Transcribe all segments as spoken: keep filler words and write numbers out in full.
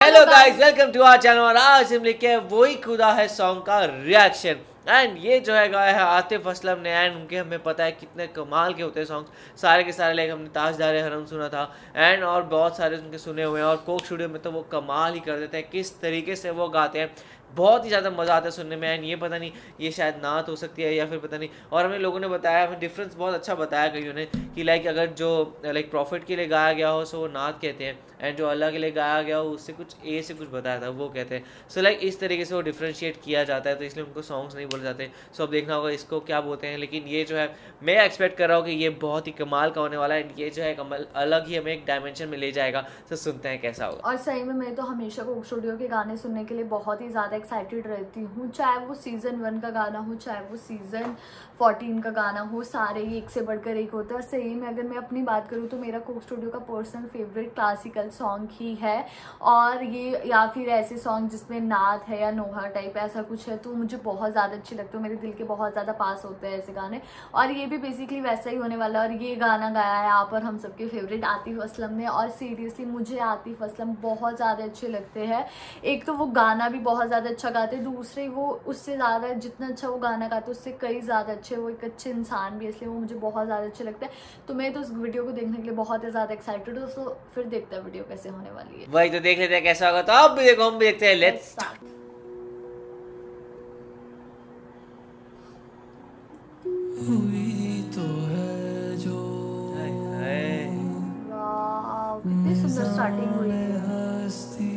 Hello guys, welcome to our channel. और आज हम लेके आए वही खुदा है सॉन्ग का रिएक्शन। एंड ये जो है गाया है आतिफ असलम ने। एंड उनके हमें पता है कितने कमाल के होते हैं सॉन्ग्स सारे के सारे। लाइक हमने ताजदार हरम सुना था एंड और बहुत सारे उनके सुने हुए हैं। और कोक स्टूडियो में तो वो कमाल ही कर देते हैं, किस तरीके से वो गाते हैं, बहुत ही ज़्यादा मज़ा आता है सुनने में। एंड ये पता नहीं ये शायद नात हो सकती है या फिर पता नहीं। और हमें लोगों ने बताया, हमें डिफरेंस बहुत अच्छा बताया कईयों ने कि लाइक अगर जो लाइक प्रॉफिट के लिए गाया गया हो सो वो नात कहते हैं, एंड जो अल्लाह के लिए गाया गया हो उससे कुछ ए से कुछ बताया था वो कहते हैं। सो लाइक इस तरीके से वो डिफ्रेंशिएट किया जाता है, तो इसलिए उनको सॉन्ग्स नहीं बोले जाते। सो अब देखना होगा इसको क्या बोलते हैं। लेकिन ये जो है मैं एक्सपेक्ट कर रहा हूँ कि ये बहुत ही कमाल का होने वाला है। एंड ये जो है कमल अलग ही हमें एक डायमेंशन में ले जाएगा। तो सुनते हैं कैसा होगा। और सही में मैं तो हमेशा कोक स्टूडियो के गाने सुनने के लिए बहुत ही ज़्यादा एक्साइटेड रहती हूँ, चाहे वो सीज़न वन का गाना हो चाहे वो सीज़न फोर्टीन का गाना हो, सारे ही एक से बढ़कर एक होते हैं। और सही में अगर मैं अपनी बात करूँ तो मेरा कोक स्टूडियो का पर्सनल फेवरेट क्लासिकल सॉन्ग ही है। और ये या फिर ऐसे सॉन्ग जिसमें नात है या नोहा टाइप ऐसा कुछ है तो मुझे बहुत ज़्यादा अच्छे लगते हैं, मेरे दिल के बहुत ज़्यादा पास होते हैं ऐसे गाने। और ये भी बेसिकली वैसा ही होने वाला है। और ये गाना गाया है आप और हम सबके फेवरेट आतिफ असलम ने। और सीरियसली मुझे आतिफ असलम बहुत ज़्यादा अच्छे लगते हैं। एक तो वो गाना भी बहुत ज़्यादा अच्छा गाते हैं, दूसरे वो उससे ज़्यादा जितना अच्छा वो गाना गाते हैं उससे कई ज़्यादा अच्छे, वो एक अच्छे इंसान भी, इसलिए वो मुझे बहुत ज़्यादा अच्छे लगते हैं। तो मैं तो उस वीडियो को देखने के लिए बहुत ही ज़्यादा एक्साइटेड हूँ। तो फिर देखते हैं वीडियो कैसे होने वाली है। वही तो देख लेते हैं कैसा होगा। तो अब भी देखो, हम भी देखते हैं। Let's start. हुई तो है जो वाह, कितनी सुंदर स्टार्टिंग हुई है। हस्ती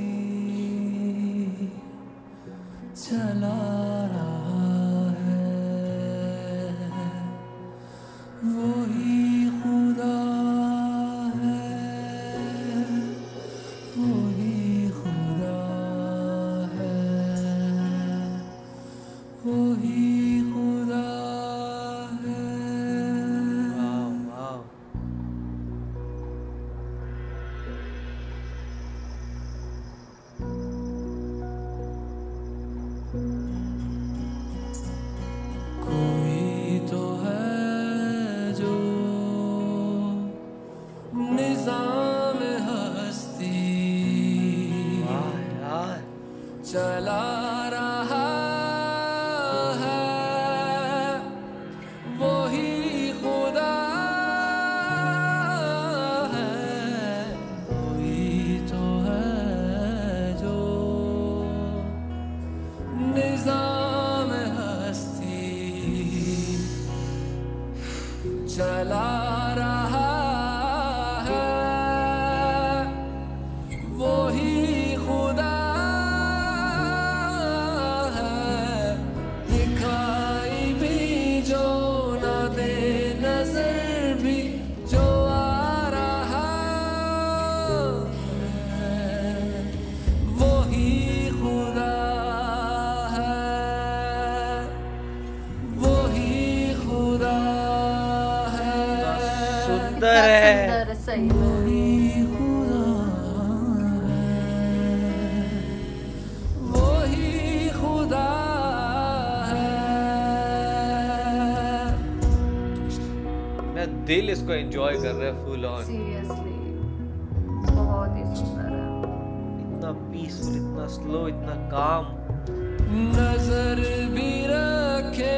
चला रहा है, वही खुदा है, वही खुदा है, वही खुदा है। वाह वाह, कोई तो है जो निज़ाम हस्ती वाह यार, चला रहा है, वही खुदा है, वही तो है जो निज़ाम हस्ती चला रहा है, वही खुदा है। दिखाई भी जो न दे नजर भी जो आ रहा है, वही खुदा है, वही खुदा है। सुंदर है। सुंदर, सही में वही खुदा है, वही खुदा है। मैं दिल इसको एंजॉय कर रहा है फुल ऑन। सीरियसली बहुत ही सुंदर है। इतना पीसफुल, इतना स्लो, इतना काम। नजर भी रखे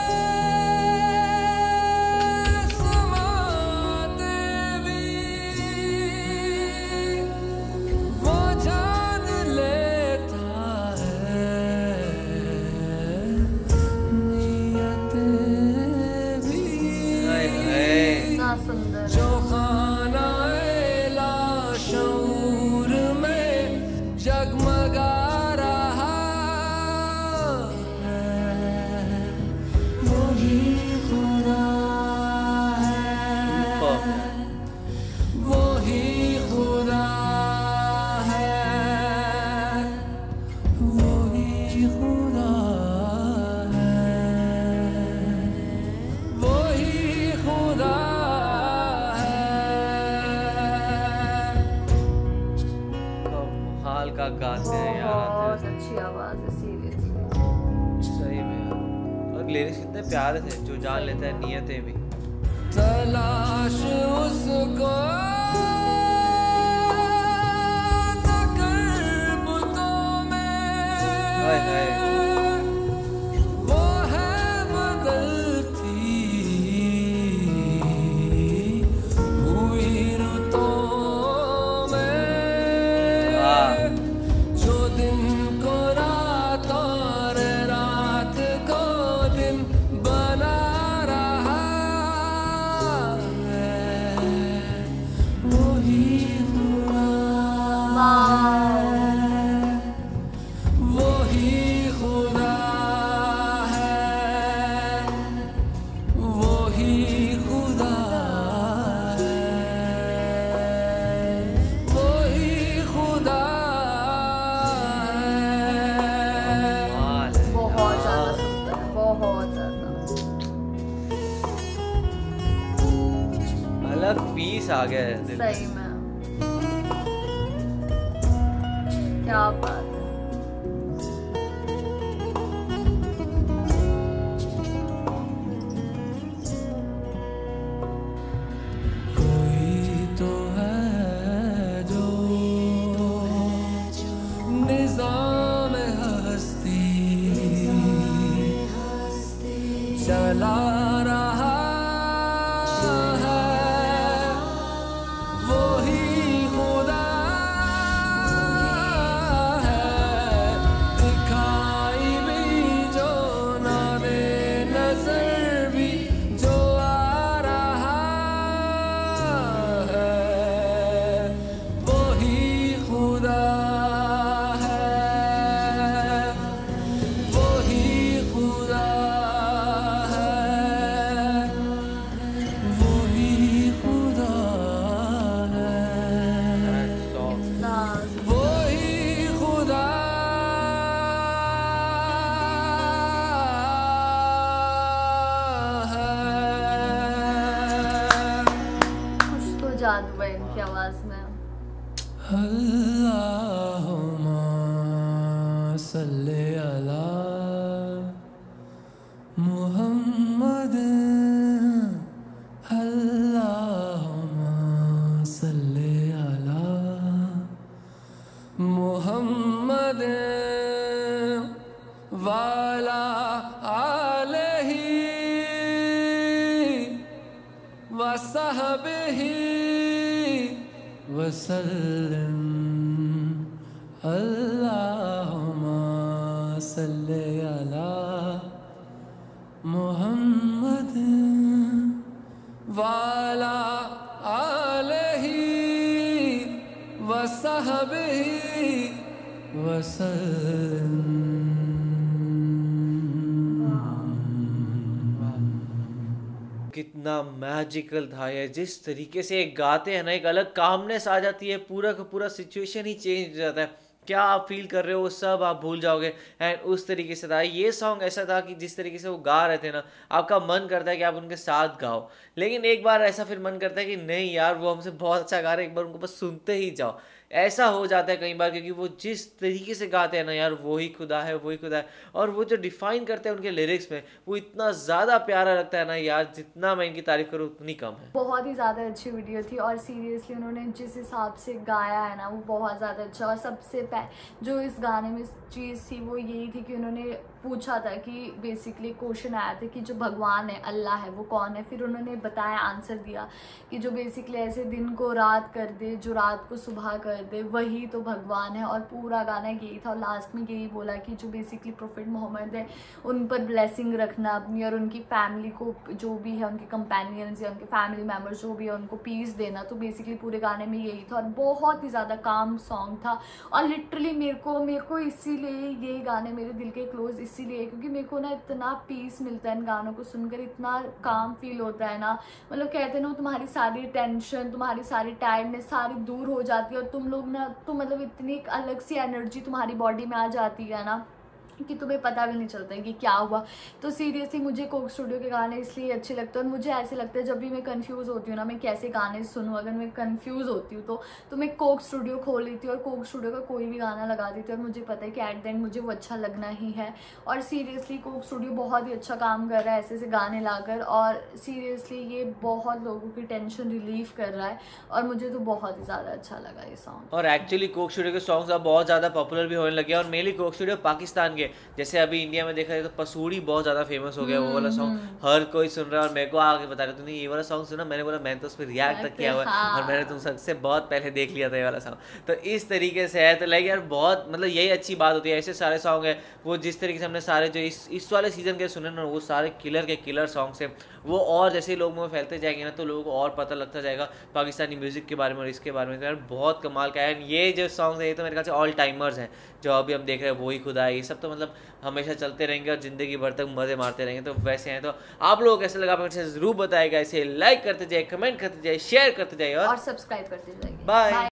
समाते भी, वो जान लेता है नियतें भी। हाय हाय, इतना सुंदर जो है। खानाए लाशऊर में जगमगा रहा है, वही खुदा है, वही खुदा है, वही खुदा है, वही खुदा कमाल का गाते हैं यार बहुत आतिफ। अच्छी आवाज है सीरियसली। सही में यार। और लिरिक्स इतने प्यारे थे, जो जान लेता है नियतें भी। तलाश उसको न कर हाय हाय। वो है बदलती हुई रुतों में, वाह जो दिन को रात और रात को दिन बना रहा है, वही खुदा है, वही खुदा है, वही खुदा है, वही खुदा है। कमाल है बहुत ज्यादा यार। सुंदर है, बहुत ज्यादा। अलग पीस आ गया है दिल में। सही में क्या बात है। कोई तो है जो निज़ाम हस्ती चला रहा है, वही खुदा है, दिखाई भी जो ना दे नजर भी जो आ रहा है, वही खुदा है, वही खुदा है, वही खुदा है, सॉन्ग वही खुदा है। कुछ तो जादू है इनकी आवाज में। अल्लाहुम्मा सल्ली अला मुहम्मद, अल्लाहुम्मा सल्ली अला मुहम्मद वाला आलही वसहबिही वसल्लम, अल्लाहुम्मा सल्ली अला मुहम्मद वाला आलही वसहबिही वसल्लम। कितना मैजिकल था ये, जिस तरीके से ये गाते हैं ना, एक अलग कामनेस आ जाती है, पूरा का पूरा सिचुएशन ही चेंज हो जाता है, क्या आप फील कर रहे हो वो सब आप भूल जाओगे। एंड उस तरीके से था ये सॉन्ग, ऐसा था कि जिस तरीके से वो गा रहे थे ना, आपका मन करता है कि आप उनके साथ गाओ, लेकिन एक बार ऐसा फिर मन करता है कि नहीं यार वो हमसे बहुत अच्छा गा रहे हैं, एक बार उनको बस सुनते ही जाओ। ऐसा हो जाता है कई बार, क्योंकि वो जिस तरीके से गाते हैं ना यार, वही खुदा है, वही खुदा है, और वो जो डिफाइन करते हैं उनके लिरिक्स में, वो इतना ज़्यादा प्यारा लगता है ना यार, जितना मैं इनकी तारीफ करूँ उतनी कम है। बहुत ही ज़्यादा अच्छी वीडियो थी और सीरियसली उन्होंने जिस हिसाब से गाया है ना वो बहुत ज़्यादा अच्छा। और सबसे पहले जो इस गाने में चीज़ थी वो यही थी कि उन्होंने पूछा था कि बेसिकली क्वेश्चन आया था कि जो भगवान है, अल्लाह है, वो कौन है। फिर उन्होंने बताया, आंसर दिया कि जो बेसिकली ऐसे दिन को रात कर दे, जो रात को सुबह कर दे, वही तो भगवान है। और पूरा गाना यही था और लास्ट में यही बोला कि जो बेसिकली प्रोफेट मोहम्मद है उन पर ब्लेसिंग रखना अपनी, और उनकी फैमिली को जो भी है, उनके कंपेनियंस या उनके फैमिली मेम्बर्स जो भी है, उनको पीस देना। तो बेसिकली पूरे गाने में यही था और बहुत ही ज़्यादा काम सॉन्ग था। और लिटरली मेरे को मेरे को इसीलिए ये गाने मेरे दिल के क्लोज इसीलिए, क्योंकि मेरे को ना इतना पीस मिलता है इन गानों को सुनकर, इतना काम फील होता है ना। मतलब कहते हैं ना, तुम्हारी सारी टेंशन, तुम्हारी सारी टायर्डनेस सारी दूर हो जाती है और तुम लोग ना तो मतलब इतनी एक अलग सी एनर्जी तुम्हारी बॉडी में आ जाती है ना। कि तुम्हें पता भी नहीं चलता है कि क्या हुआ। तो सीरियसली मुझे कोक स्टूडियो के गाने इसलिए अच्छे लगते हैं, और मुझे ऐसे लगता है जब भी मैं कंफ्यूज होती हूँ ना, मैं कैसे गाने सुनूँ, अगर मैं कंफ्यूज होती हूँ तो तो मैं कोक स्टूडियो खोल लेती हूँ और कोक स्टूडियो का कोई भी गाना लगा देती हूँ, और मुझे पता है कि एट द एंड मुझे वो अच्छा लगना ही है। और सीरियसली कोक स्टूडियो बहुत ही अच्छा काम कर रहा है ऐसे ऐसे गाने लाकर, और सीरियसली ये बहुत लोगों की टेंशन रिलीव कर रहा है, और मुझे तो बहुत ही ज़्यादा अच्छा लगा ये सॉन्ग। और एक्चुअली कोक स्टूडियो के सॉन्ग्स अब बहुत ज़्यादा पॉपुलर भी होने लगे हैं, और मेनली कोक स्टूडियो पाकिस्तान के, जैसे अभी इंडिया में देखा जाए तो पसूड़ी बहुत ज़्यादा फेमस हो गया, वो वाला सॉन्ग हर कोई सुन रहा है। और मेरे को आगे बता रहे तूने ये वाला सॉन्ग सुना, मैंने बोला मैंने तो उस पर रिएक्ट तक किया हुआ है, हाँ। और मैंने तुम सबसे बहुत पहले देख लिया था ये वाला सॉन्ग। तो इस तरीके से है, तो लाइक यार बहुत मतलब यही अच्छी बात होती है, ऐसे सारे सॉन्ग है वो जिस तरीके से हमने सारे जो इस इस वाले सीजन के सुने ना, वो सारे किलर के किलर सॉन्ग्स हैं वो, और जैसे लोगों में फैलते जाएंगे ना तो लोगों को और पता लगता जाएगा पाकिस्तानी म्यूजिक के बारे में और इसके बारे में। तो यार बहुत कमाल का है। एंड ये जो सॉन्ग्स है ये तो मेरे ख्याल से ऑल टाइमर्स हैं जो अभी हम देख रहे हैं, वो ही खुदा है, ये सब तो मतलब हमेशा चलते रहेंगे और ज़िंदगी भर तक मज़े मारते रहेंगे। तो वैसे हैं, तो आप लोगों को कैसे लगा मेरे से ज़रूर बताएगा, इसे लाइक करते जाइए, कमेंट करते जाइए, शेयर करते जाइए और सब्सक्राइब करते जाइए। बाय।